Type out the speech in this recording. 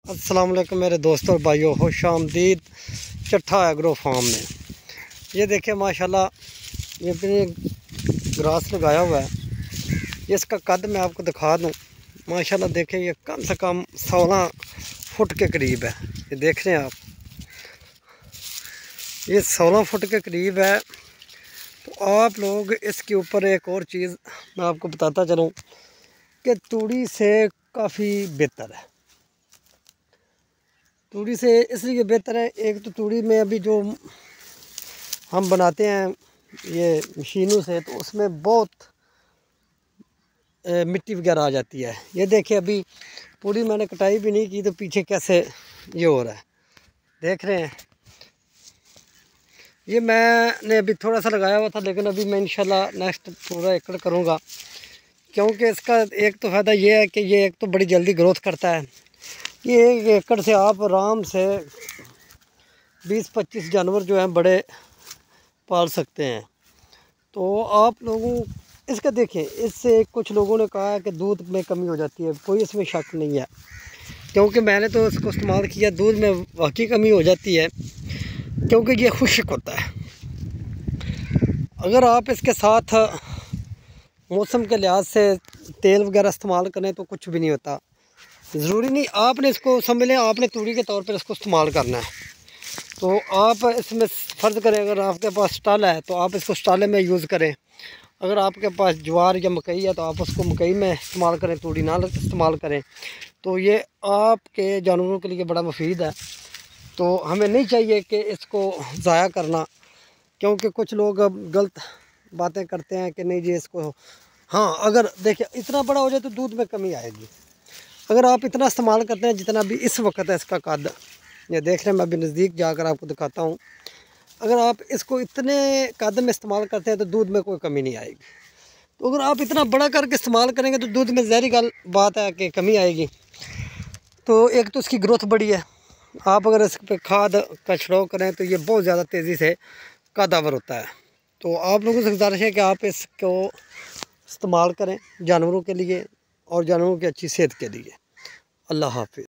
अस्सलाम वालेकुम मेरे दोस्तों और भाइयों, खुश आमदीद चट्ठा एग्रो फार्म में। ये देखिए माशाल्लाह, ये भी ग्रास लगाया हुआ है। इसका कद मैं आपको दिखा दूं। माशाल्लाह देखें, ये कम से कम 16 फुट के करीब है। ये देख रहे हैं आप, ये 16 फुट के करीब है। तो आप लोग इसके ऊपर एक और चीज़ मैं आपको बताता चलूँ कि तूड़ी से काफ़ी बेहतर है। तूड़ी से इसलिए बेहतर है, एक तो तूड़ी में अभी जो हम बनाते हैं ये मशीनों से, तो उसमें बहुत मिट्टी वगैरह आ जाती है। ये देखिए, अभी पूरी मैंने कटाई भी नहीं की तो पीछे कैसे ये हो रहा है, देख रहे हैं। ये मैंने अभी थोड़ा सा लगाया हुआ था, लेकिन अभी मैं इंशाल्लाह नेक्स्ट पूरा एकड़ करूँगा, क्योंकि इसका एक तो फ़ायदा ये है कि ये एक तो बड़ी जल्दी ग्रोथ करता है। ये 1 एकड़ से आप आराम से 20-25 जानवर जो हैं बड़े पाल सकते हैं। तो आप लोगों इसका देखें, इससे कुछ लोगों ने कहा है कि दूध में कमी हो जाती है। कोई इसमें शक नहीं है, क्योंकि मैंने तो इसको इस्तेमाल किया, दूध में वाकई कमी हो जाती है, क्योंकि ये खुश्क होता है। अगर आप इसके साथ मौसम के लिहाज से तेल वगैरह इस्तेमाल करें तो कुछ भी नहीं होता। ज़रूरी नहीं आपने इसको समझ लें, आपने तूड़ी के तौर पर इसको इस्तेमाल करना है। तो आप इसमें फ़र्ज़ करें, अगर आपके पास स्टाल है तो आप इसको स्टाले में यूज़ करें। अगर आपके पास ज्वार या मकई है तो आप उसको मकई में इस्तेमाल करें, तूड़ी ना इस्तेमाल करें। तो ये आपके जानवरों के लिए बड़ा मुफीद है। तो हमें नहीं चाहिए कि इसको ज़ाया करना, क्योंकि कुछ लोग अब गलत बातें करते हैं कि नहीं जी इसको, हाँ अगर देखिए इतना बड़ा हो जाए तो दूध में कमी आएगी। अगर आप इतना इस्तेमाल करते हैं जितना भी इस वक्त है इसका कद, ये देख रहे हैं, मैं अभी नज़दीक जाकर आपको दिखाता हूँ। अगर आप इसको इतने कद में इस्तेमाल करते हैं तो दूध में कोई कमी नहीं आएगी। तो अगर आप इतना बड़ा करके इस्तेमाल करेंगे तो दूध में ज़ाहिर बात है कि कमी आएगी। तो एक तो इसकी ग्रोथ बड़ी है। आप अगर इस पर खाद का छिड़काव करें तो ये बहुत ज़्यादा तेज़ी से कादावर होता है। तो आप लोगों से गुजारिश है कि आप इसको इस्तेमाल करें जानवरों के लिए और जानवरों की अच्छी सेहत के लिए। अल्लाह हाफ़िज़।